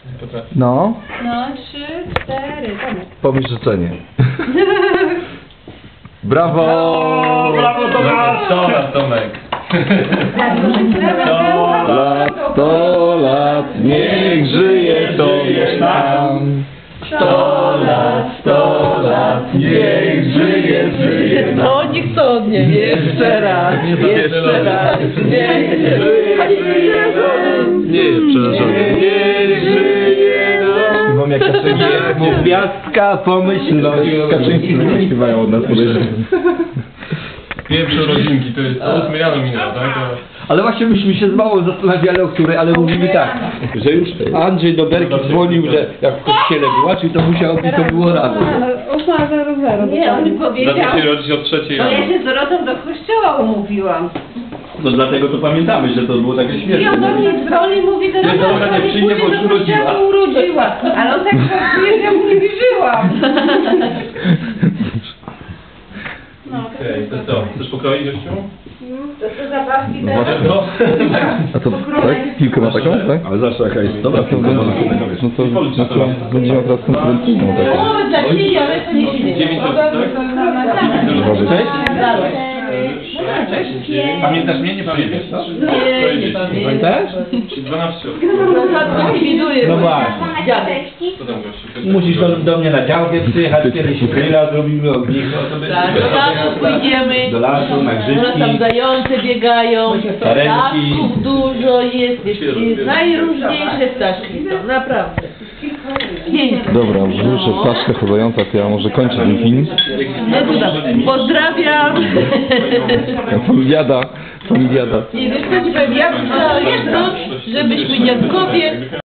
No. No, 3, 4, Tomek. Pomyśl życzenie. Brawo! Brawo Tomek! 100 lat, Tomek. 100 lat, niech żyje Tomek nam. 100 lat, niech żyje nam. No, niech to nie. Jeszcze raz, niech żyje nam. Nie jest przerażony. Niech żyje nam. Wam jak Kaczyński. Gwiazdka pomyślność. Kaczyński nie śpiewają od nas, podejrzewam. Pierwsze rodzinki, to jest 8 rano minęło, tak? Ale właśnie myśmy się mało zastanawiali, o której, ale mówili tak, że już Andrzej do Berki dzwonił, że jak w kościele była, czyli to musiało być, to było rano. 8:00. Nie, on mi powiedział, Zaczął się rodzić od 3 bo rano. ja się z Dorotą do kościoła umówiłam. No dlatego to pamiętamy, że to było takie I śmieszne. on do mnie dzwoni, mówi, że Dorota nie przyjdzie, bo już urodziła. urodziła. Ale on tak pracuje, że ja mu nie wierzyłam. Okej, to co? Chcesz pokroić gościu? To zabawki teraz. No. A to tak? Piłkę ma taką, tak? Ale zawsze jaka jest. Dobra, to będziemy teraz konkurencyjną taką. Umowy dla siebie, ale to nie śmieje. 9 tak? Cześć. Pamiętasz mnie? Nie pamiętasz, co? Nie Pamiętasz? 12. likwiduję. No właśnie. Co tam gościu? Musisz do mnie na działkę przyjechać, kiedyś grilla zrobimy, ognisko, to będzie... Tak, do lasu pójdziemy. Do lasu, na Może tam grzybki. zające biegają, Sarenki. ptaków dużo jest, najróżniejsze ptaszki są, naprawdę. Piękne. Dobra, już jest ptaszka chodząca, to ja może kończę ten film. No to dobrze. Pozdrawiam. Familiada. I wiesz co ci powiem, ja myślałam jedno, żebyśmy dziadkowie